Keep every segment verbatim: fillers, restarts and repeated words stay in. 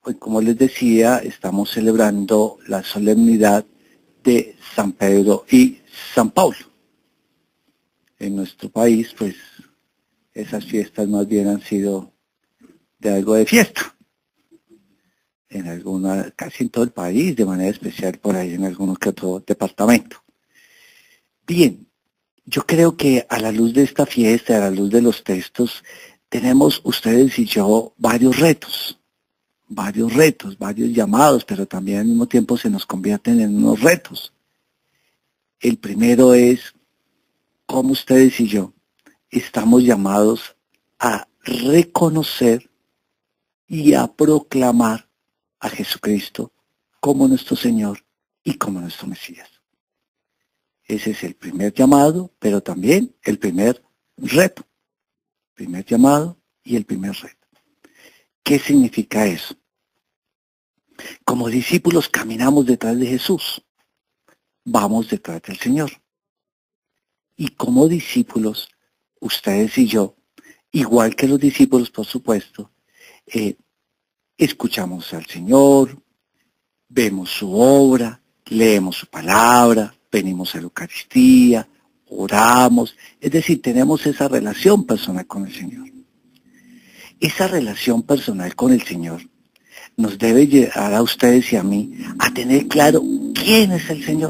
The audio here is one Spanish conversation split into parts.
Hoy, como les decía, estamos celebrando la solemnidad de San Pedro y San Pablo. En nuestro país, pues, esas fiestas más bien han sido de algo de fiesta. En alguna, casi en todo el país, de manera especial por ahí en algunos que otro departamento. Bien, yo creo que a la luz de esta fiesta, a la luz de los textos, tenemos ustedes y yo varios retos, varios retos, varios llamados, pero también al mismo tiempo se nos convierten en unos retos. El primero es cómo ustedes y yo estamos llamados a reconocer y a proclamar a Jesucristo como nuestro Señor y como nuestro Mesías. Ese es el primer llamado, pero también el primer reto. Primer llamado y el primer reto. ¿Qué significa eso? Como discípulos caminamos detrás de Jesús. Vamos detrás del Señor. Y como discípulos, ustedes y yo, igual que los discípulos, por supuesto, eh, escuchamos al Señor, vemos su obra, leemos su palabra, venimos a la Eucaristía, oramos, es decir, tenemos esa relación personal con el Señor. Esa relación personal con el Señor nos debe llevar a ustedes y a mí a tener claro quién es el Señor.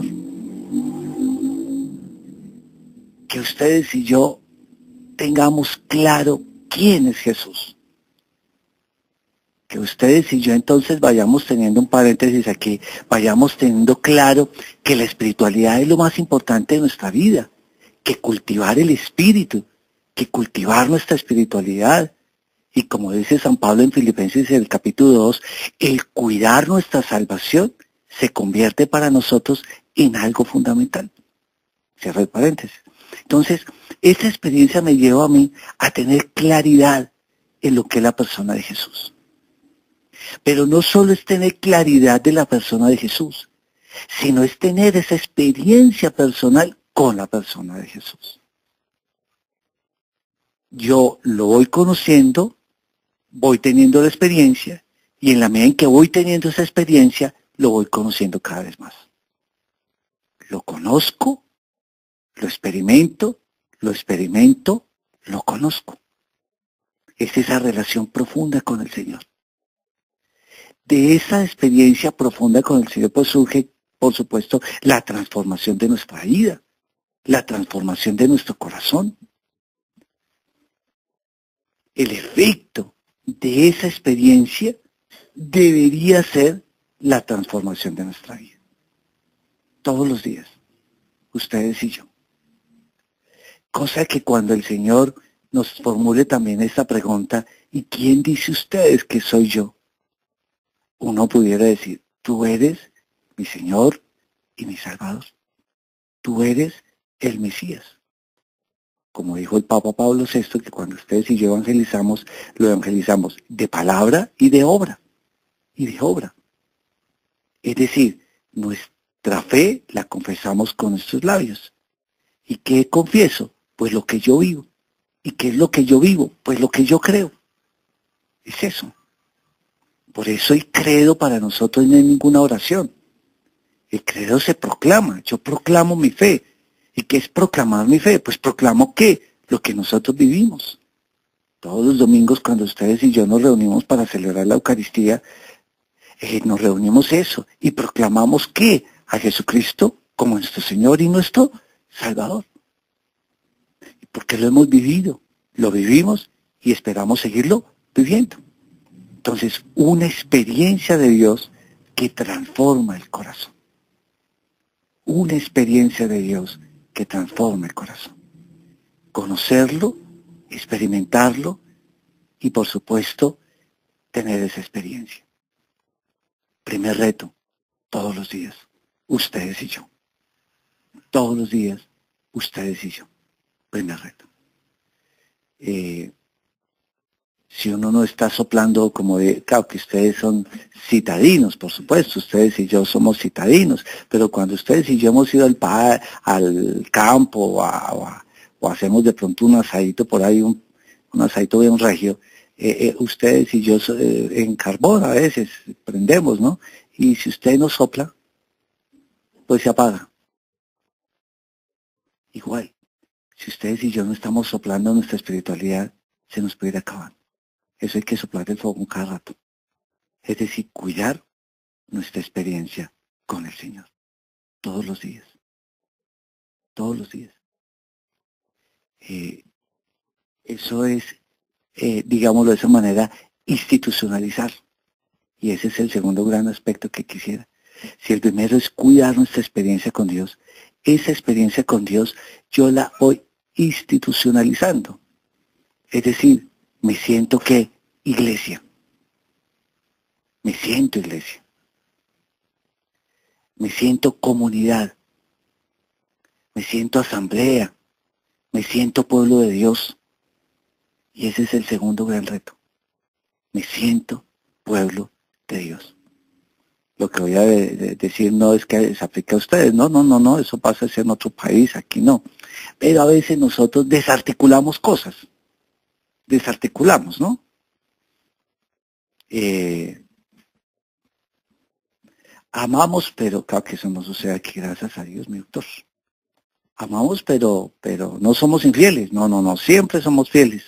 Que ustedes y yo tengamos claro quién es Jesús. Que ustedes y yo entonces vayamos teniendo un paréntesis aquí, vayamos teniendo claro que la espiritualidad es lo más importante de nuestra vida, que cultivar el espíritu, que cultivar nuestra espiritualidad, y como dice San Pablo en Filipenses en el capítulo dos, el cuidar nuestra salvación se convierte para nosotros en algo fundamental. Cierro el paréntesis. Entonces, esta experiencia me lleva a mí a tener claridad en lo que es la persona de Jesús. Pero no solo es tener claridad de la persona de Jesús, sino es tener esa experiencia personal con la persona de Jesús. Yo lo voy conociendo, voy teniendo la experiencia, y en la medida en que voy teniendo esa experiencia, lo voy conociendo cada vez más. Lo conozco, lo experimento, lo experimento, lo conozco. Es esa relación profunda con el Señor. De esa experiencia profunda con el Señor, pues surge, por supuesto, la transformación de nuestra vida, la transformación de nuestro corazón. El efecto de esa experiencia debería ser la transformación de nuestra vida. Todos los días, ustedes y yo. Cosa que cuando el Señor nos formule también esta pregunta, ¿y quién dice ustedes que soy yo? Uno pudiera decir, tú eres mi Señor y mi Salvador. Tú eres el Mesías. Como dijo el Papa Pablo sexto, que cuando ustedes y yo evangelizamos, lo evangelizamos de palabra y de obra. Y de obra. Es decir, nuestra fe la confesamos con nuestros labios. ¿Y qué confieso? Pues lo que yo vivo. ¿Y qué es lo que yo vivo? Pues lo que yo creo. Es eso. Por eso el credo para nosotros no es ninguna oración. El credo se proclama. Yo proclamo mi fe. ¿Y qué es proclamar mi fe? Pues proclamo ¿qué? Lo que nosotros vivimos. Todos los domingos cuando ustedes y yo nos reunimos para celebrar la Eucaristía, eh, nos reunimos eso y proclamamos ¿qué? A Jesucristo como nuestro Señor y nuestro Salvador. Porque lo hemos vivido, lo vivimos y esperamos seguirlo viviendo. Entonces, una experiencia de Dios que transforma el corazón. Una experiencia de Dios que transforma el corazón. Conocerlo, experimentarlo y, por supuesto, tener esa experiencia. Primer reto, todos los días, ustedes y yo. Todos los días, ustedes y yo. Primer reto. Eh, si uno no está soplando como de, claro que ustedes son citadinos, por supuesto, ustedes y yo somos citadinos, pero cuando ustedes y yo hemos ido al, pa, al campo o, a, o, a, o hacemos de pronto un asadito por ahí, un, un asadito bien regio, eh, eh, ustedes y yo eh, en carbón a veces prendemos, ¿no? Y si usted no sopla, pues se apaga. Igual, si ustedes y yo no estamos soplando nuestra espiritualidad, se nos puede ir acabando. Eso hay que soplar el fuego cada rato. Es decir, cuidar nuestra experiencia con el Señor. Todos los días. Todos los días. Eh, eso es, eh, digámoslo de esa manera, institucionalizar. Y ese es el segundo gran aspecto que quisiera. Si el primero es cuidar nuestra experiencia con Dios, esa experiencia con Dios yo la voy institucionalizando. Es decir, me siento que iglesia. Me siento iglesia. Me siento comunidad. Me siento asamblea. Me siento pueblo de Dios. Y ese es el segundo gran reto. Me siento pueblo de Dios. Lo que voy a de, de decir no es que se aplique a ustedes, no, no, no, no, eso pasa a ser en otro país, aquí no. Pero a veces nosotros desarticulamos cosas, desarticulamos, ¿no? Eh, amamos, pero claro que eso no sucede aquí, gracias a Dios, mi doctor. Amamos, pero, pero no somos infieles, no, no, no, siempre somos fieles.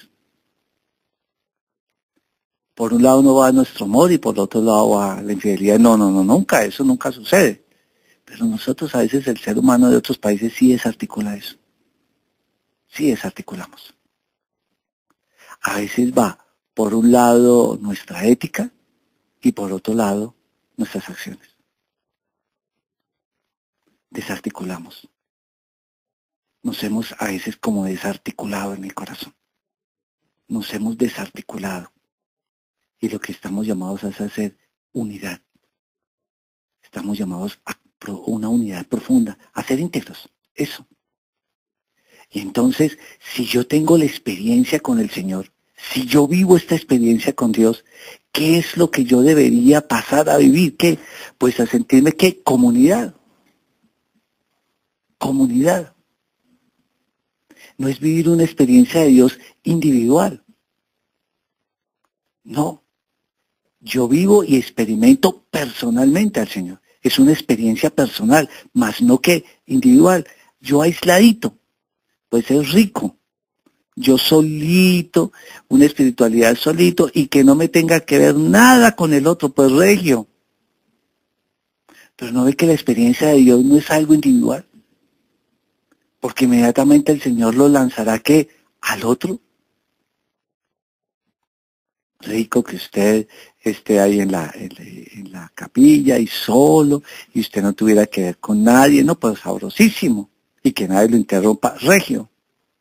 Por un lado no va nuestro amor y por el otro lado va la infidelidad, no, no, no, nunca, eso nunca sucede. Pero nosotros a veces el ser humano de otros países sí desarticula eso. Sí desarticulamos. A veces va por un lado nuestra ética y por otro lado nuestras acciones. Desarticulamos. Nos hemos a veces como desarticulado en el corazón. Nos hemos desarticulado. Y lo que estamos llamados es a hacer unidad. Estamos llamados a una unidad profunda, a ser íntegros. Eso. Y entonces, si yo tengo la experiencia con el Señor, si yo vivo esta experiencia con Dios, ¿qué es lo que yo debería pasar a vivir? ¿Qué? Pues a sentirme que comunidad. Comunidad. No es vivir una experiencia de Dios individual. No. Yo vivo y experimento personalmente al Señor. Es una experiencia personal, más no que individual. Yo aisladito, pues es rico. Yo solito, una espiritualidad solito y que no me tenga que ver nada con el otro, pues regio. Pero no ve que la experiencia de Dios no es algo individual. Porque inmediatamente el Señor lo lanzará que al otro. Rico que usted esté ahí en la, en, en la capilla y solo, y usted no tuviera que ver con nadie, no, pues sabrosísimo. Y que nadie lo interrumpa, regio.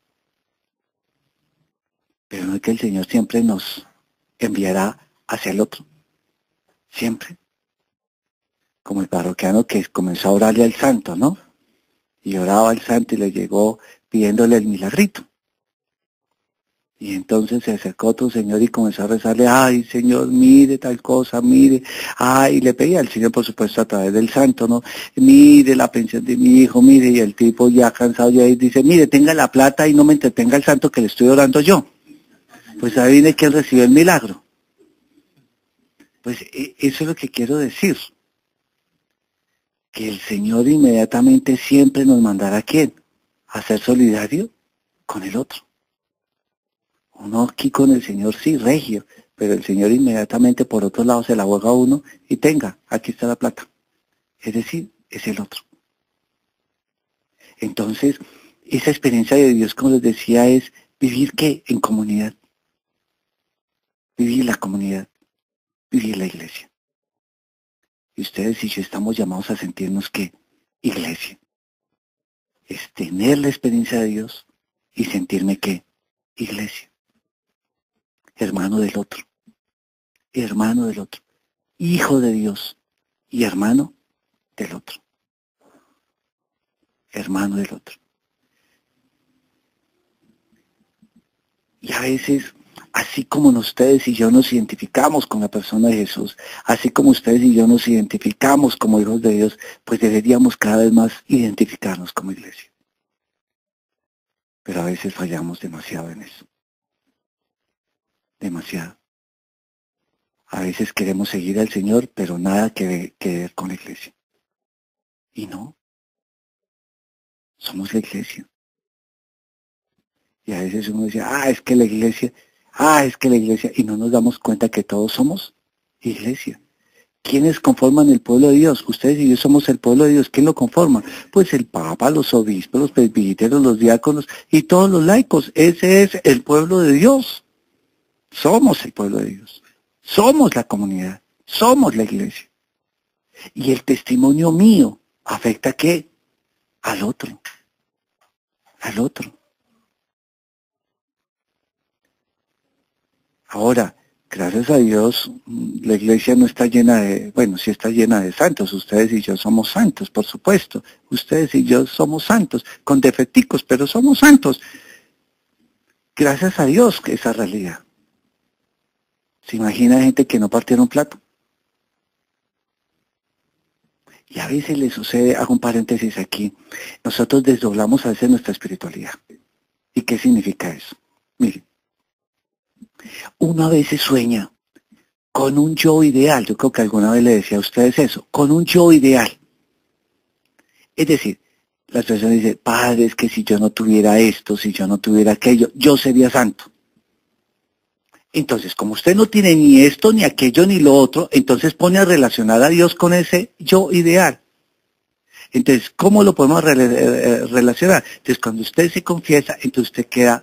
Pero no es que el Señor siempre nos enviará hacia el otro. Siempre. Como el parroquiano que comenzó a orarle al santo, ¿no? Y oraba al santo y le llegó pidiéndole el milagrito. Y entonces se acercó otro señor y comenzó a rezarle, ay Señor, mire tal cosa, mire, ay, y le pedía al Señor, por supuesto, a través del santo, ¿no? Mire la pensión de mi hijo, mire, y el tipo ya cansado ya dice, mire, tenga la plata y no me entretenga el santo que le estoy orando yo. Pues ahí viene quien recibió el milagro. Pues eso es lo que quiero decir. Que el Señor inmediatamente siempre nos mandará a quién, a ser solidario con el otro. Uno aquí con el Señor sí, regio, pero el Señor inmediatamente por otro lado se la juega a uno y tenga, aquí está la plata. Es decir, es el otro. Entonces, esa experiencia de Dios, como les decía, es vivir ¿qué? En comunidad. Vivir la comunidad, vivir la iglesia. Y ustedes y yo estamos llamados a sentirnos que iglesia. Es tener la experiencia de Dios y sentirme que iglesia. Hermano del otro, hermano del otro, hijo de Dios y hermano del otro, hermano del otro. Y a veces, así como ustedes y yo nos identificamos con la persona de Jesús, así como ustedes y yo nos identificamos como hijos de Dios, pues deberíamos cada vez más identificarnos como iglesia. Pero a veces fallamos demasiado en eso. Demasiado. A veces queremos seguir al Señor, pero nada que ver, que ver con la iglesia. Y no, somos la iglesia. Y a veces uno dice, ah, es que la iglesia, ah, es que la iglesia, y no nos damos cuenta que todos somos iglesia. ¿Quiénes conforman el pueblo de Dios? Ustedes y yo somos el pueblo de Dios. ¿Quién lo conforma? Pues el Papa, los obispos, los presbíteros, los diáconos y todos los laicos. Ese es el pueblo de Dios. Somos el pueblo de Dios. Somos la comunidad. Somos la iglesia. Y el testimonio mío afecta ¿a qué? Al otro. Al otro. Ahora, gracias a Dios, la iglesia no está llena de, bueno, sí está llena de santos. Ustedes y yo somos santos, por supuesto. Ustedes y yo somos santos, con defecticos, pero somos santos. Gracias a Dios que esa realidad. ¿Se imagina gente que no partiera un plato? Y a veces le sucede, hago un paréntesis aquí, nosotros desdoblamos a veces nuestra espiritualidad. ¿Y qué significa eso? Mire, uno a veces sueña con un yo ideal. Yo creo que alguna vez le decía a ustedes eso, con un yo ideal. Es decir, las personas dicen, padre, es que si yo no tuviera esto, si yo no tuviera aquello, yo sería santo. Entonces, como usted no tiene ni esto, ni aquello, ni lo otro, entonces pone a relacionar a Dios con ese yo ideal. Entonces, ¿cómo lo podemos re eh, relacionar? Entonces, cuando usted se confiesa, entonces usted queda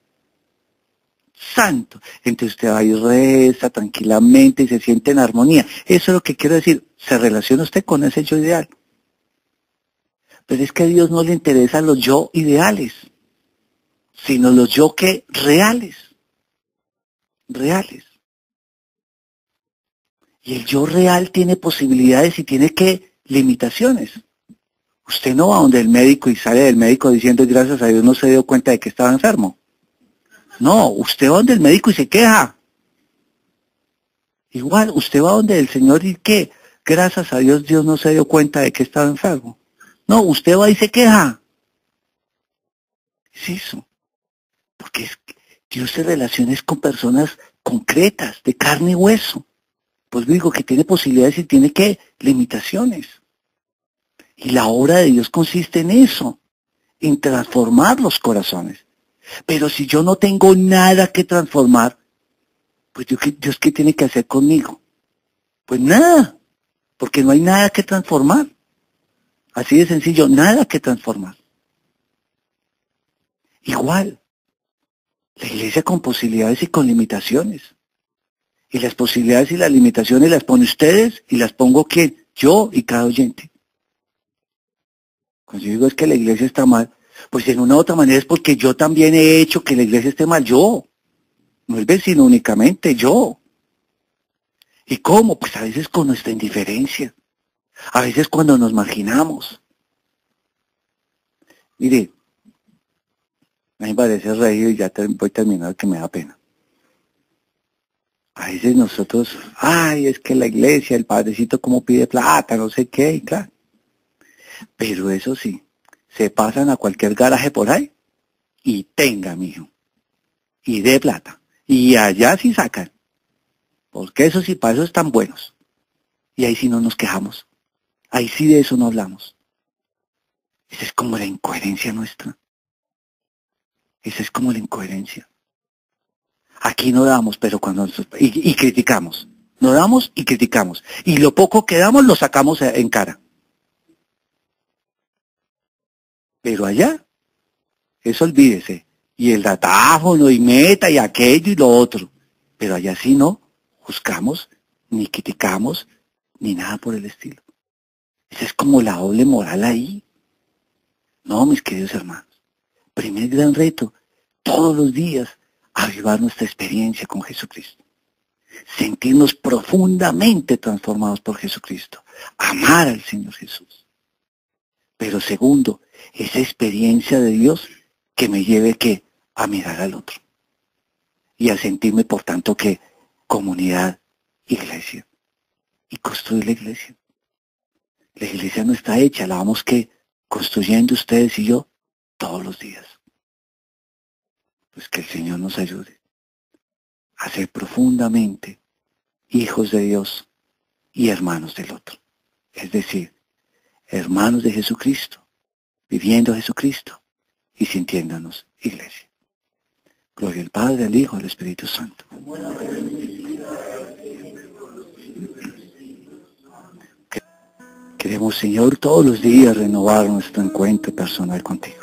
santo. Entonces usted va y reza tranquilamente y se siente en armonía. Eso es lo que quiero decir. Se relaciona usted con ese yo ideal. Pero es que a Dios no le interesan los yo ideales, sino los yo que reales. Reales. Y el yo real tiene posibilidades y tiene que limitaciones. Usted no va donde el médico y sale del médico diciendo gracias a Dios no se dio cuenta de que estaba enfermo. No, usted va donde el médico y se queja. Igual, usted va donde el Señor y ¿qué? Gracias a Dios Dios no se dio cuenta de que estaba enfermo. No, usted va y se queja. Es eso. Porque es que Dios se relaciona con personas concretas, de carne y hueso. Pues digo que tiene posibilidades y tiene ¿qué? Limitaciones. Y la obra de Dios consiste en eso, en transformar los corazones. Pero si yo no tengo nada que transformar, pues Dios, Dios ¿qué tiene que hacer conmigo? Pues nada, porque no hay nada que transformar. Así de sencillo, nada que transformar. Igual, la iglesia con posibilidades y con limitaciones. Y las posibilidades y las limitaciones las pone ustedes y las pongo ¿quién? Yo y cada oyente. Cuando yo digo es que la iglesia está mal, pues en una u otra manera es porque yo también he hecho que la iglesia esté mal, yo. No el vecino únicamente, yo. ¿Y cómo? Pues a veces con nuestra indiferencia. A veces cuando nos marginamos. Mire, a mí me parece reír y ya voy a terminar que me da pena. A veces nosotros, ay, es que la iglesia, el padrecito como pide plata, no sé qué, y claro. Pero eso sí, se pasan a cualquier garaje por ahí y tenga, mijo. Y dé plata. Y allá sí sacan. Porque eso sí, para eso están buenos. Y ahí sí no nos quejamos. Ahí sí de eso no hablamos. Esa es como la incoherencia nuestra. Esa es como la incoherencia. Aquí no damos, pero cuando nosotros, y, y criticamos. No damos y criticamos. Y lo poco que damos lo sacamos en cara. Pero allá, eso olvídese. Y el datáfono y meta y aquello y lo otro. Pero allá sí no juzgamos, ni criticamos, ni nada por el estilo. Esa es como la doble moral ahí. No, mis queridos hermanos. Primer gran reto, todos los días, avivar nuestra experiencia con Jesucristo. Sentirnos profundamente transformados por Jesucristo. Amar al Señor Jesús. Pero segundo, esa experiencia de Dios que me lleve ¿qué? A mirar al otro. Y a sentirme, por tanto, que comunidad, iglesia. Y construir la iglesia. La iglesia no está hecha, la vamos que construyendo ustedes y yo todos los días. Pues que el Señor nos ayude a ser profundamente hijos de Dios y hermanos del otro. Es decir, hermanos de Jesucristo, viviendo a Jesucristo y sintiéndonos iglesia. Gloria al Padre, al Hijo, al Espíritu Santo. Queremos, Señor, todos los días renovar nuestro encuentro personal contigo.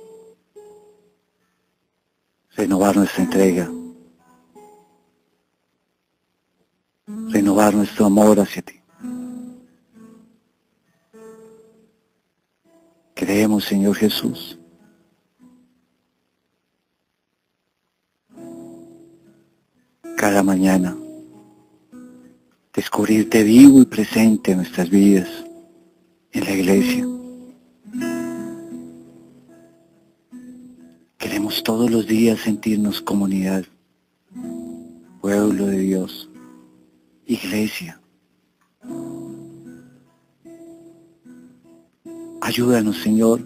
Renovar nuestra entrega. Renovar nuestro amor hacia ti. Queremos, Señor Jesús, cada mañana descubrirte vivo y presente en nuestras vidas, en la iglesia. Queremos todos los días sentirnos comunidad, pueblo de Dios, iglesia. Ayúdanos, Señor,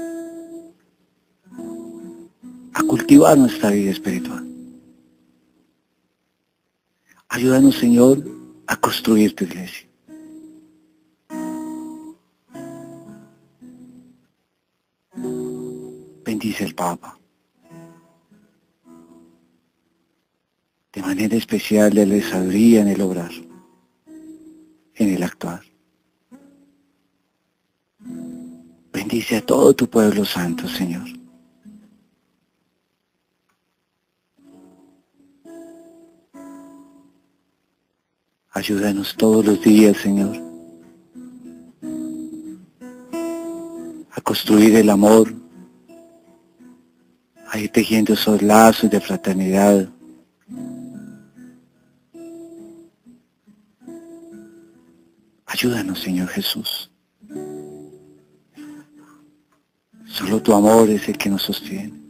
a cultivar nuestra vida espiritual. Ayúdanos, Señor, a construir tu iglesia. Bendice al Papa. De manera especial, dale sabiduría en el obrar, en el actuar. Bendice a todo tu pueblo santo, Señor. Ayúdanos todos los días, Señor, a construir el amor, a ir tejiendo esos lazos de fraternidad. Ayúdanos, Señor Jesús. Solo tu amor es el que nos sostiene.